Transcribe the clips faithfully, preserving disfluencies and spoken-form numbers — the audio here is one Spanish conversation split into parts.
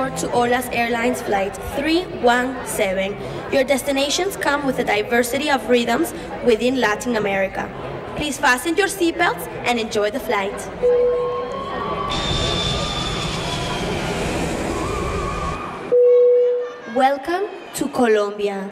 aboard to Ola's Airlines Flight three one seven. Your destinations come with a diversity of rhythms within Latin America. Please fasten your seatbelts and enjoy the flight. Welcome to Colombia.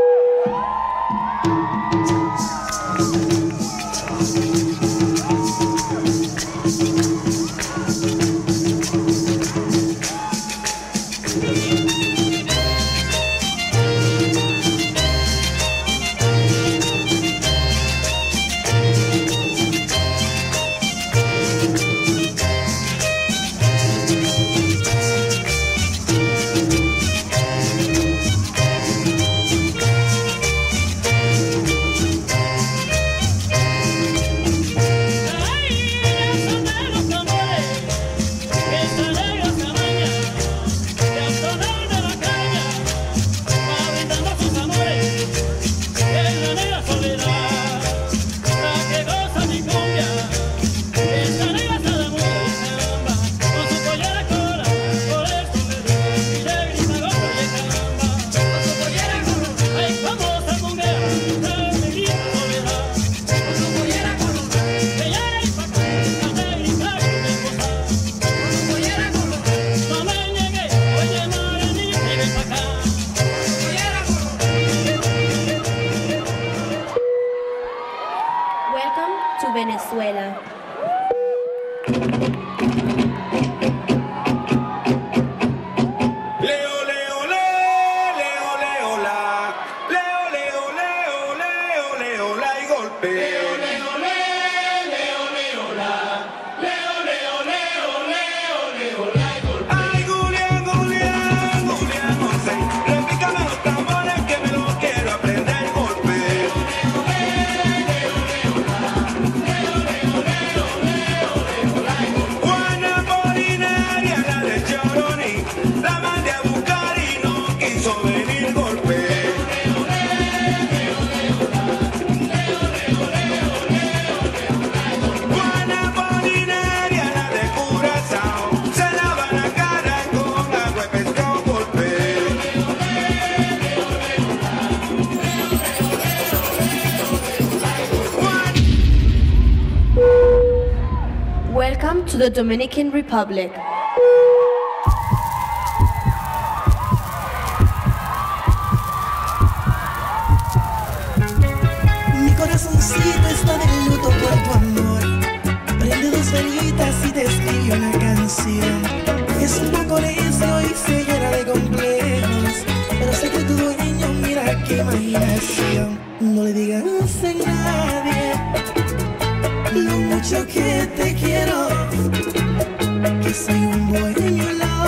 Venezuela. Welcome to the Dominican Republic. Mi corazoncito está de luto por tu amor. Prende dos velitas y te escribe una canción. Es un poco necio y se llena de complejos, pero sé que tu dueño, mira qué imaginación. No le digas a nadie lo mucho que te quiero, que soy un dueño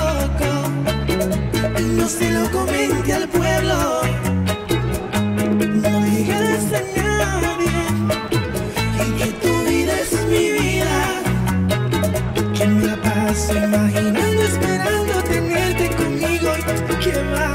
loco y no se lo comente al pueblo. No le digas a nadie que, que tu vida es mi vida, que me la paso imaginando, esperando tenerte conmigo y que va.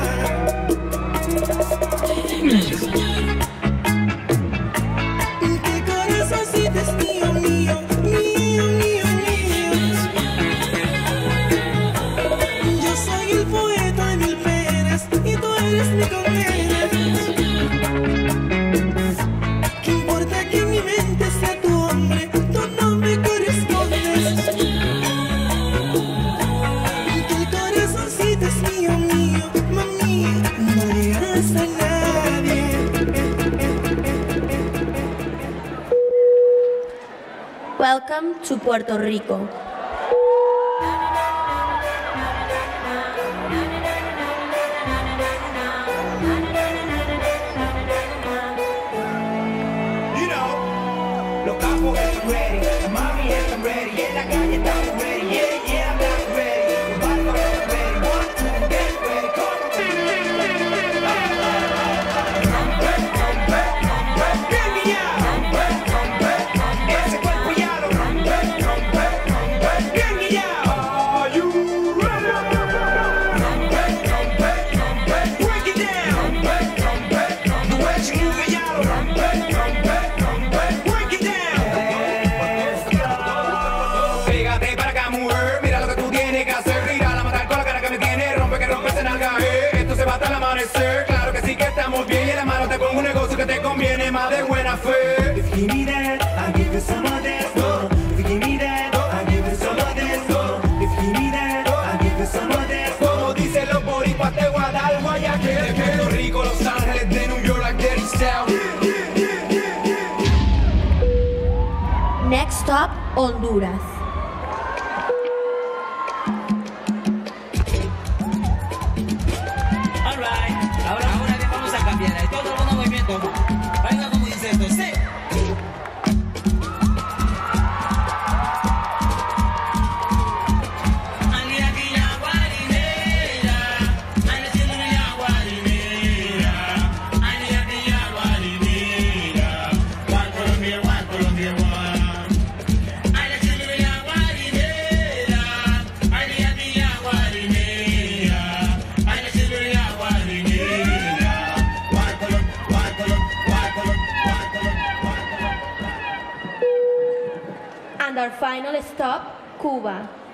Welcome to Puerto Rico. You know, los capos están ready, mami están ready, en la calle estamos ready, yeah, yeah, I'm not ready, los barcos están ready, one, two, get ready, come on. Come back, come back, come back, get me out. Come back, come back, come back, ese cuerpo ya lo. Come back, come back, come back, get me out. Are you ready? Come back, come back, come back, break it down. Come back, come back, come back, the way you move it, ya lo. Come back, come back, come back, break it down. Let's go. Pégate, con un negocio que te conviene más de buena fe. If you give me that, I'll give you some of that. Oh. If you give me that, I'll give you some of that. Oh. If you give me that, I'll give you some of that. Como dicen los boricuas, te voy a dar Guayaquil. De Puerto Rico, Los Ángeles, de New York, like Daddy Style. Next stop, Honduras. Alright, ahora, ahora bien, vamos a cambiar. Ahí todo el mundo movimiento. Venga, como dice esto, sí. And our final stop, Cuba.